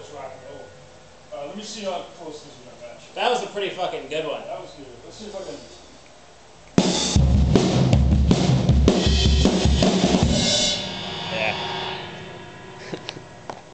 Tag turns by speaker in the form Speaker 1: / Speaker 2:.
Speaker 1: was rock and roll. Let me see how close this is going to match.
Speaker 2: That was a pretty fucking good one.
Speaker 1: That was good. Let's see if I can...